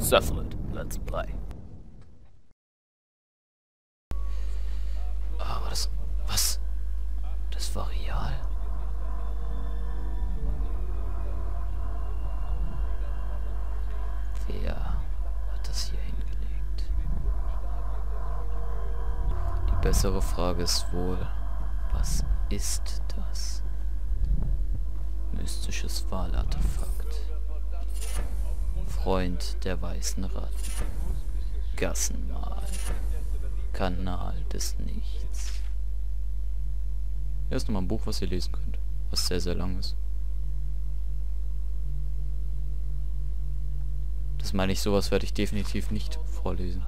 Sephiroth, let's play. Aber das... Was? Das war real? Wer hat das hier hingelegt? Die bessere Frage ist wohl, was ist das? Mystisches Wahlartefakt. Freund der weißen Ratten. Gassenmal. Kanal des Nichts. Hier ist nochmal ein Buch, was ihr lesen könnt. Was sehr, sehr lang ist. Das meine ich, sowas werde ich definitiv nicht vorlesen.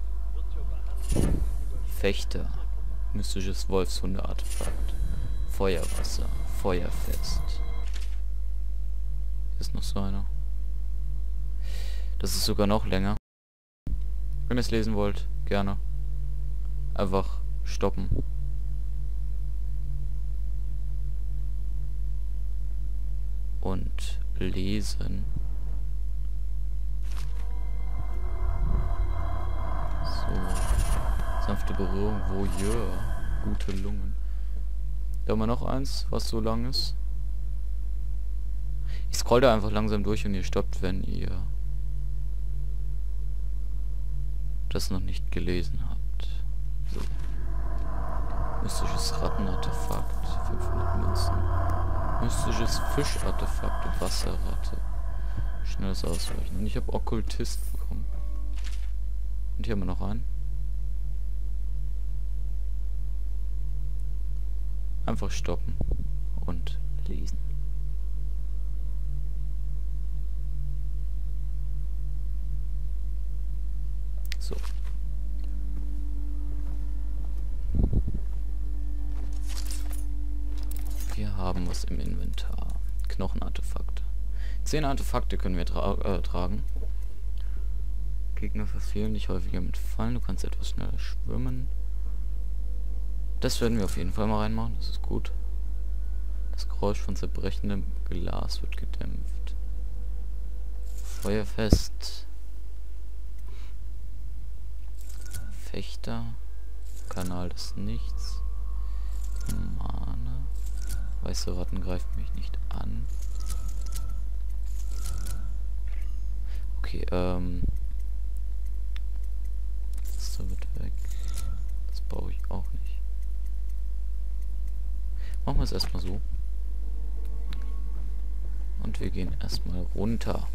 Fechter. Mystisches Wolfshunde-Artefakt. Feuerwasser. Feuerfest. Hier ist noch so einer. Das ist sogar noch länger. Wenn ihr es lesen wollt, gerne. Einfach stoppen. Und lesen. So. Sanfte Berührung, Voyeur. Gute Lungen. Da haben wir noch eins, was so lang ist. Ich scroll da einfach langsam durch und ihr stoppt, wenn ihr das noch nicht gelesen habt. So. Mystisches Rattenartefakt, 500 Münzen. Mystisches Fischartefakt, Wasserratte. Schnelles Ausweichen. Und ich habe Okkultist bekommen. Und hier haben wir noch einen. Einfach stoppen und lesen. So. Wir haben was im Inventar. Knochenartefakte. 10 Artefakte können wir tragen. Gegner verfehlen dich häufiger mit Fallen. Du kannst etwas schneller schwimmen. Das werden wir auf jeden Fall mal reinmachen. Das ist gut. Das Geräusch von zerbrechendem Glas wird gedämpft. Feuerfest. Fechter. Kanal des Nichts. Mana. Weiße Ratten greifen mich nicht an. Okay, das da wird weg. Das brauche ich auch nicht. Machen wir es erstmal so. Und wir gehen erstmal runter.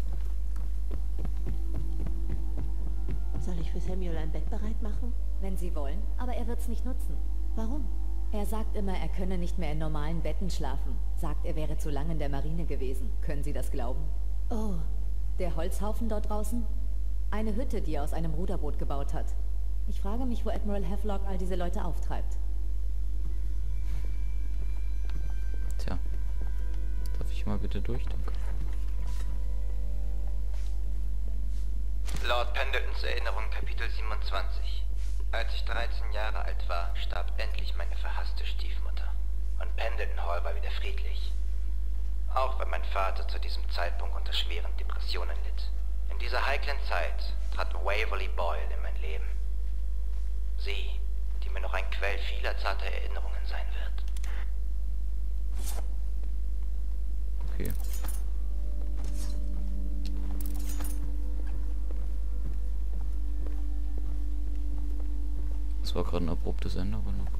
Soll ich für Samuel ein Bett bereit machen? Wenn Sie wollen, aber er wird's nicht nutzen. Warum? Er sagt immer, er könne nicht mehr in normalen Betten schlafen. Sagt, er wäre zu lange in der Marine gewesen. Können Sie das glauben? Oh, Der Holzhaufen dort draußen? Eine Hütte, die er aus einem Ruderboot gebaut hat. Ich frage mich, wo Admiral Havelock all diese Leute auftreibt. Tja. Darf ich mal bitte durch? Danke. Lord Pendletons Erinnerung, Kapitel 27. Als ich 13 Jahre alt war, starb endlich meine verhasste Stiefmutter. Und Pendleton Hall war wieder friedlich. Auch wenn mein Vater zu diesem Zeitpunkt unter schweren Depressionen litt. In dieser heiklen Zeit trat Waverly Boyle in mein Leben. Sie, die mir noch ein Quell vieler zarter Erinnerungen sein wird. Okay. Das war gerade ein abruptes Ende, aber na gut.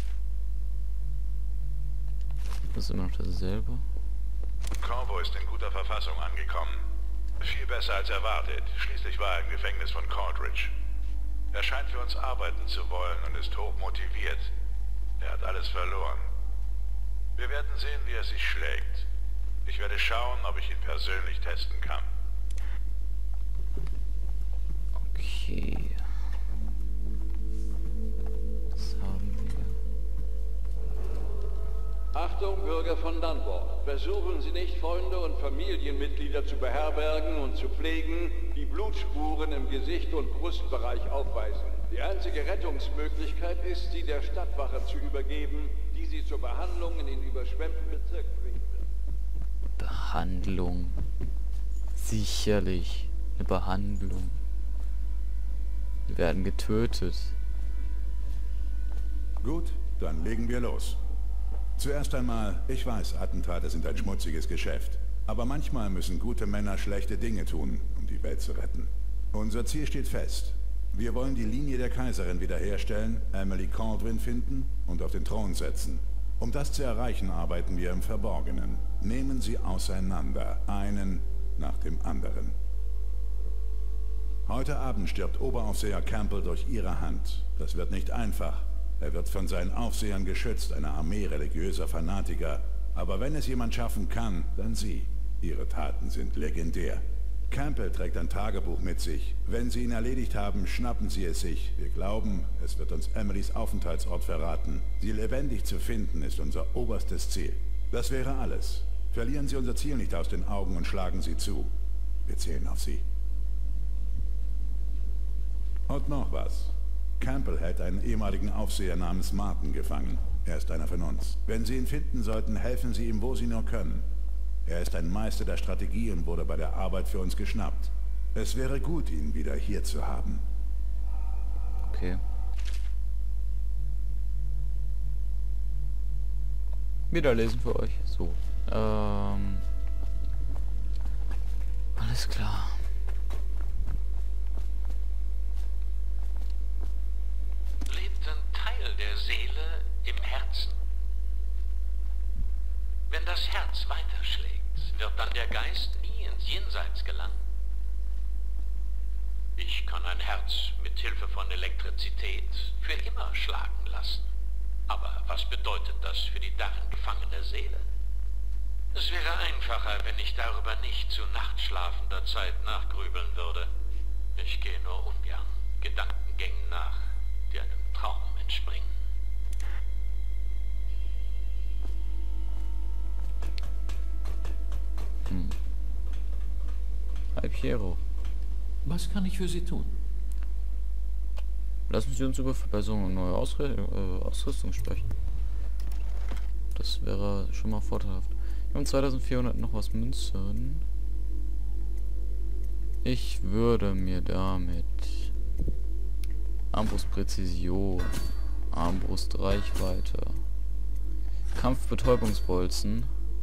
Das ist immer noch dasselbe. Corvo ist in guter Verfassung angekommen. Viel besser als erwartet. Schließlich war er im Gefängnis von Caldridge. Er scheint für uns arbeiten zu wollen und ist hoch motiviert. Er hat alles verloren. Wir werden sehen, wie er sich schlägt. Ich werde schauen, ob ich ihn persönlich testen kann. Okay. Was haben wir? Achtung, Bürger von Dunbar. Versuchen Sie nicht, Freunde und Familienmitglieder zu beherbergen und zu pflegen, die Blutspuren im Gesicht- und Brustbereich aufweisen. Die einzige Rettungsmöglichkeit ist, sie der Stadtwache zu übergeben, die sie zur Behandlung in den überschwemmten Bezirk bringt. Behandlung. Sicherlich. Eine Behandlung. Wir werden getötet. Gut, dann legen wir los. Zuerst einmal, ich weiß, Attentate sind ein schmutziges Geschäft. Aber manchmal müssen gute Männer schlechte Dinge tun, um die Welt zu retten. Unser Ziel steht fest. Wir wollen die Linie der Kaiserin wiederherstellen, Emily Kaldwin finden und auf den Thron setzen. Um das zu erreichen, arbeiten wir im Verborgenen. Nehmen Sie auseinander, einen nach dem anderen. Heute Abend stirbt Oberaufseher Campbell durch Ihre Hand. Das wird nicht einfach. Er wird von seinen Aufsehern geschützt, einer Armee religiöser Fanatiker. Aber wenn es jemand schaffen kann, dann Sie. Ihre Taten sind legendär. Campbell trägt ein Tagebuch mit sich. Wenn Sie ihn erledigt haben, schnappen Sie es sich. Wir glauben, es wird uns Emilys Aufenthaltsort verraten. Sie lebendig zu finden, ist unser oberstes Ziel. Das wäre alles. Verlieren Sie unser Ziel nicht aus den Augen und schlagen Sie zu. Wir zählen auf Sie. Und noch was. Campbell hält einen ehemaligen Aufseher namens Martin gefangen. Er ist einer von uns. Wenn Sie ihn finden sollten, helfen Sie ihm, wo Sie nur können. Er ist ein Meister der Strategie und wurde bei der Arbeit für uns geschnappt. Es wäre gut, ihn wieder hier zu haben. Okay. Wieder lesen für euch. So. Alles klar. Lebt ein Teil der Seele im Herzen. Wenn das Herz weiterschlägt, wird dann der Geist nie ins Jenseits gelangen. Ich kann ein Herz mit Hilfe von Elektrizität für immer schlagen lassen. Aber was bedeutet das für die darin gefangene Seele? Es wäre einfacher, wenn ich darüber nicht zu nachtschlafender Zeit nachgrübeln würde. Ich gehe nur ungern Gedankengängen nach, die einem Traum entspringen. Hi Piero. Was kann ich für Sie tun? Lassen Sie uns über Verbesserungen und neue Ausrüstung sprechen. Das wäre schon mal vorteilhaft. Wir haben 2400 noch was Münzen. Ich würde mir damit Armbrustpräzision, Armbrustreichweite, Kampfbetäubungsbolzen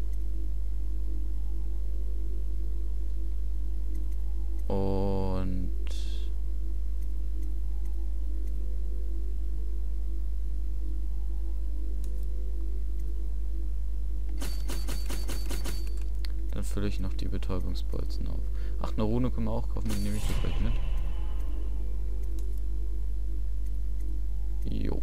und dann fülle ich noch die Betäubungsbolzen auf. Ach, eine Rune können wir auch kaufen, die nehme ich gleich mit. Jo.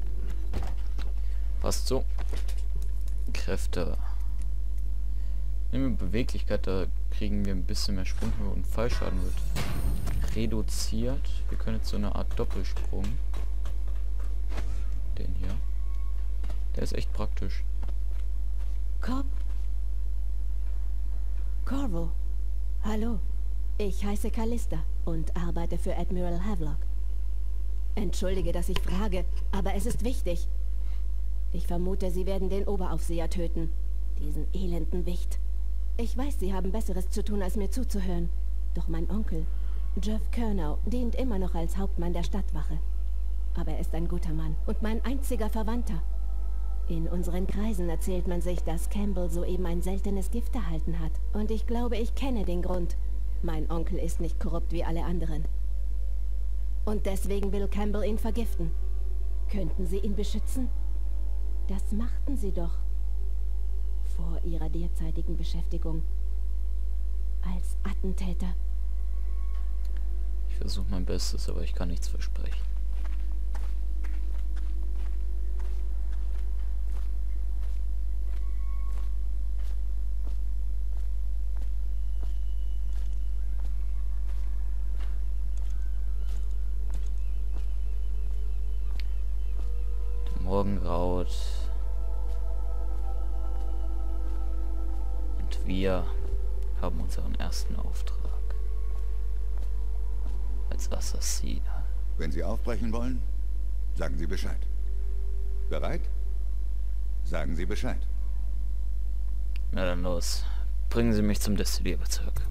Passt so. Kräfte. Nehmen wir Beweglichkeit, da kriegen wir ein bisschen mehr Sprunghöhe und Fallschaden wird reduziert. Wir können jetzt so eine Art Doppelsprung. Den hier. Der ist echt praktisch. Corvo. Hallo. Ich heiße Callista und arbeite für Admiral Havelock. Entschuldige, dass ich frage, aber es ist wichtig. Ich vermute, Sie werden den Oberaufseher töten. Diesen elenden Wicht. Ich weiß, Sie haben Besseres zu tun, als mir zuzuhören. Doch mein Onkel, Jeff Curnow, dient immer noch als Hauptmann der Stadtwache. Aber er ist ein guter Mann und mein einziger Verwandter. In unseren Kreisen erzählt man sich, dass Campbell soeben ein seltenes Gift erhalten hat. Und ich glaube, ich kenne den Grund. Mein Onkel ist nicht korrupt wie alle anderen. Und deswegen will Campbell ihn vergiften. Könnten Sie ihn beschützen? Das machten Sie doch. Vor Ihrer derzeitigen Beschäftigung. Als Attentäter. Ich versuche mein Bestes, aber ich kann nichts versprechen. Morgengraut. Und wir haben unseren ersten Auftrag. Als Assassiner. Wenn Sie aufbrechen wollen, sagen Sie Bescheid. Bereit? Sagen Sie Bescheid. Na dann los. Bringen Sie mich zum Destillierbezirk.